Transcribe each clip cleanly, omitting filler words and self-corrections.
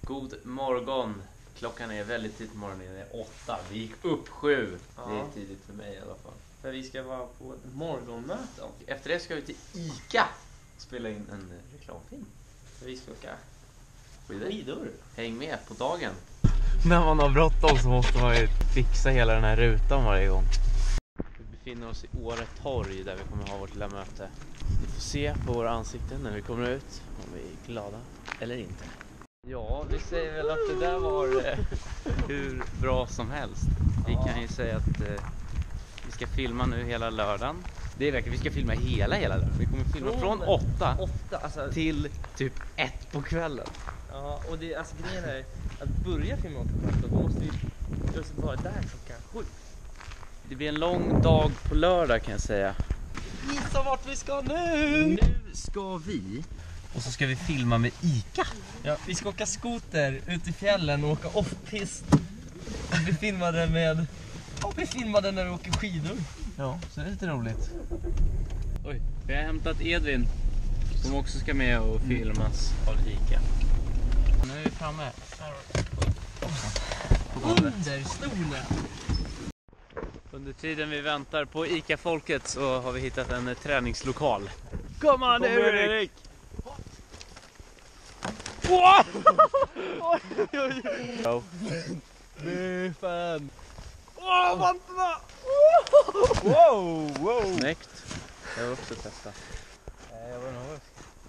God morgon. Klockan är väldigt tidigt på morgonen, det är 8. Vi gick upp 7. Ja. Det är tidigt för mig i alla fall. För vi ska vara på ett morgonmöte. Efter det ska vi till ICA och spela in en reklamfilm. För vi ska åka skidor. Häng med på dagen. När man har bråttom så måste man ju fixa hela den här rutan varje gång. Vi befinner oss i Åre torg där vi kommer ha vårt lilla möte. Vi får se på våra ansikten när vi kommer ut om vi är glada eller inte. Ja, vi säger väl att det där var hur bra som helst. Vi kan ju säga att vi ska filma nu hela lördagen. Det är verkligen, vi ska filma hela lördagen. Vi kommer filma från 8 alltså, till typ 1 på kvällen. ja, och det, alltså grejen är att börja filma 8 på kvällen, då måste vi just vara där klockan 7. Det blir en lång dag på lördag kan jag säga. Gissa vart vi ska nu! Nu ska vi, och så ska vi filma med ICA. Ja, vi ska åka skoter ut i fjällen och åka off-pist. Och bli filmade med... Och bli filmade när vi åker skidor. Ja, så det är lite roligt. Oj, vi har hämtat Edvin som också ska med och filmas av ICA. Nu är vi framme. På golvet. Under stolen. Under tiden vi väntar på ICA-folket så har vi hittat en träningslokal. Kom on Erik! Wow! Oj, oj, oj. Fan. Åh, vantarna! Wow, wow. Snäckt. Jag vill också testa. Jag var nervös.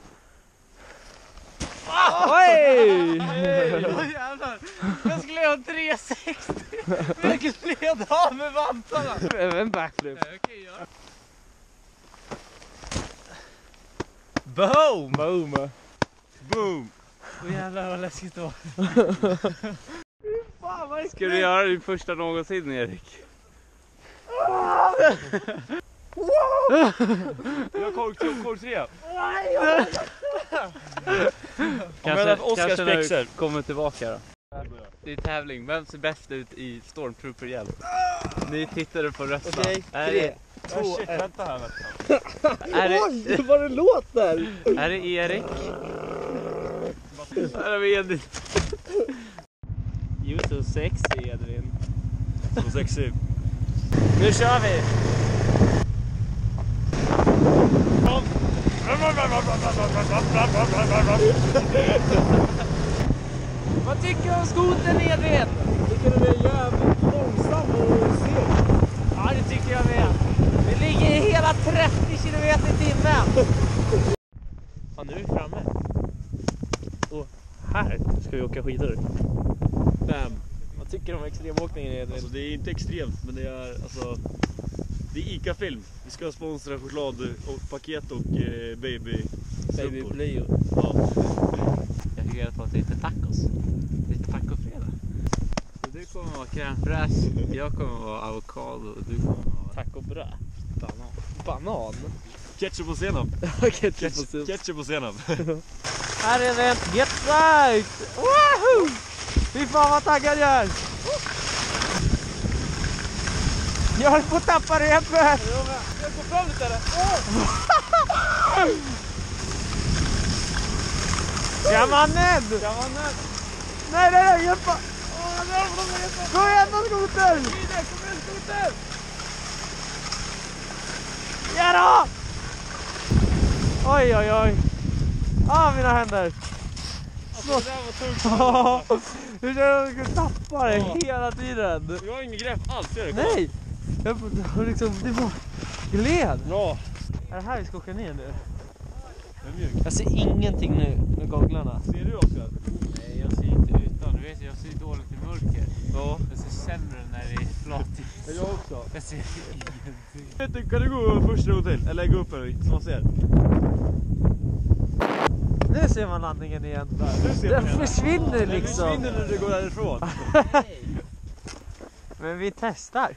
Oj! Oj jävlar. Jag skulle göra 360. Jag gled av med vantarna. En backflip. Okej, ja. Boom! Boom. Boom! Åh jävlar vad läskigt det var. Fan vad Ska du göra din första någonsin, Erik? Jag kom 3. Kanske när du kommer tillbaka då. Det är tävling. Vem ser bäst ut i Stormtrooper-hjälp? Ni tittade på rösta. Okej, 3, 2, 1. Vänta här. Oj, det var en låt där. Är det Erik? Här har vi Edvin. You so sexy, Edvin. Så sexy. Nu kör vi. Vad tycker du om skotern, Edvin? Tycker du det är jävligt långsam och seg? Ja, det tycker jag med. Vi ligger i hela 30 km i timmen. Ja, nu är vi framme. Och här ska vi åka skidor. Bam. Vad tycker du om extremåkningen, Edvin? Alltså det är inte extremt, men det är alltså... Det är ICA-film. Vi ska sponsra choklad och paket och baby Blyo. Ja. Jag fick reda på att det är inte tacos. Det är inte tacofredag. Så du kommer vara crème fraîche, jag kommer vara avokado och du kommer vara Tacobröd. banan. Banan? Ketchup och senap. Ketchup och senap. Här är det. Get right! Woohoo! Fy fan vad taggad jag är! Jag håller på att tappa repet! Jag går fram lite där. Ska man ned? Nej, hjälpa! Gå igen då, skoter! Kom igen, skoter! Ja då! Oj, oj, oj. Mina händer. Alltså det där var tungt. Hur känner du att tappa det hela tiden? Jag har ingen grepp alls, Erik. Nej! Jag liksom, det var gled. Bra. Är det här vi ska åka ner nu? Jag är mjuk. Jag ser ingenting nu med gogglarna. Ser du också? Nej, jag ser inte utan. Du vet, jag ser dåligt i mörker. Ja. Jag ser sämre när det är flatigt. Jag också. Jag ser ingenting. Vet du, kan du gå först en gång till? Eller gå upp här så man ser. Nu ser man landningen igen. Nu ser Den man hela. försvinner Den liksom. försvinner när du går därifrån. Men vi testar.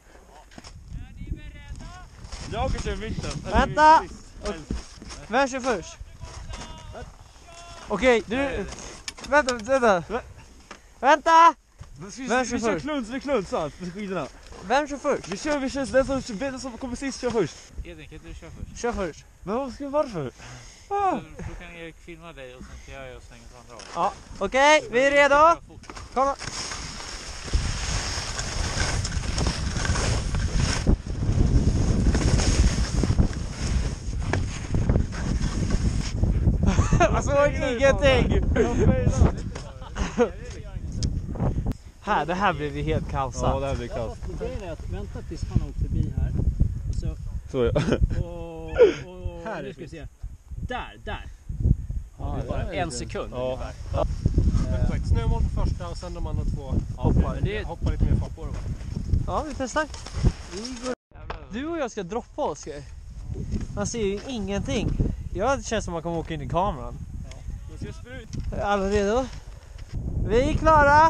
Jag kan köra mitten. Vänta! Vem kör först? Okej, du... Vänta! Vänta! Vem kör Vi kör först? kluns med skidorna. Vem kör först? Vi kör den som kommer sist kör först. Edvin, kan inte du köra först? Kör först. Men varför? Då kan Erik filma dig och sen kan jag svänga till andra hållet. Ja, okej, vi är redo. Kom. Jag såg ingenting. Det här blev vi helt kaosa. Ja, det här blir kaos. Grejen är att vänta tills han har åkt förbi här. Så ja. Och här nu ska vi se. Där. Ja, det är bara en sekund. Ja. Snömål på första och sen de andra två hoppar lite mer fart på det. Ja, vi testar. Du och jag ska droppa Oskar. Man ser ju ingenting. Det känns som man kommer åka in i kameran. Då ska jag sprut. Är alla redo? Vi är klara!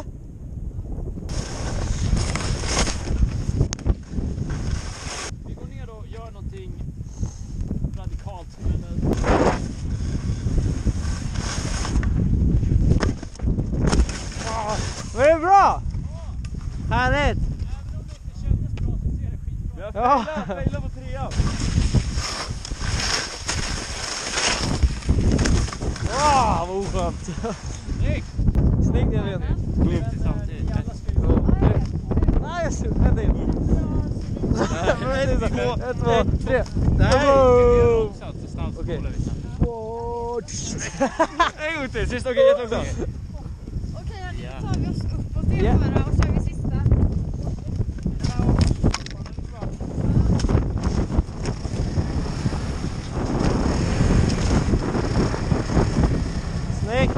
Vi går ner och gör någonting radikalt. Var det bra? Härligt! Även om det inte kändes bra så ser det skitbra. Jag failar på 3:an. Vad oskönt! Snyggt Elin! Gå upp till samtidigt. Nej, jag ser vänta in! 1, 2, 3! Okej. En gång till, sist, okej, jättelångsamt. Okej, då tar vi oss upp och ner bara och kör vi sista. Snyggt!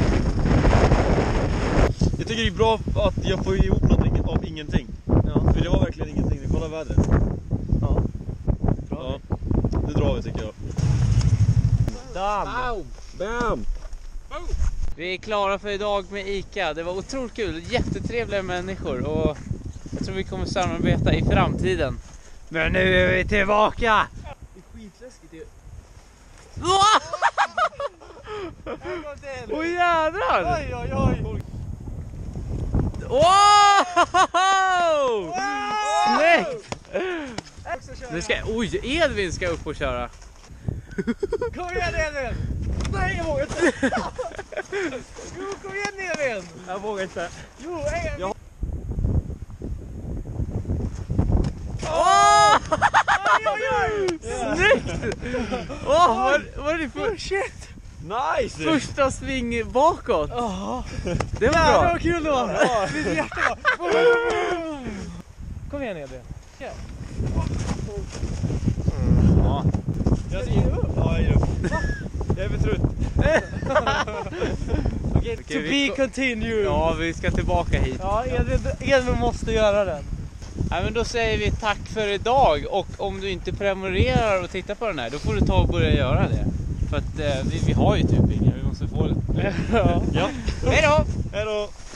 Jag tycker det är bra att jag får ihop någonting av ingenting. Ja. För det var verkligen ingenting, kolla vädret. Ja. Ja, nu drar vi tycker jag. Bam! Vi är klara för idag med ICA. Det var otroligt kul, jättetrevliga människor och jag tror vi kommer samarbeta i framtiden. Men nu är vi tillbaka! Det är skitläskigt ju. Åh jädrar! Oj, oj, oj! Wow! Snyggt! Nu ska, Edvin ska upp och köra. Kom igen Edvin! Nej, jag vågar inte! Jo, kom igen Edvin! Jag vågar inte. Jo, Edvin! Åh! Oj, oj, oj! Snyggt! Åh, vad är det för shit? Nice! Första sving bakåt. Det var Jävlar bra. vad kul det var! Mitt hjärta var... Kom igen Edvin! Ja. Jag ger upp. Ja, jag ger upp. Jag är för trött. Okej, to be continued! Ja, vi ska tillbaka hit. Ja, Edvin måste göra den. Ja, men då säger vi tack för idag och om du inte prenumererar och tittar på den här, då får du ta och börja göra det. För att vi har ju typ inga, vi måste få det. Ja. Ja. Hej då! Hej då!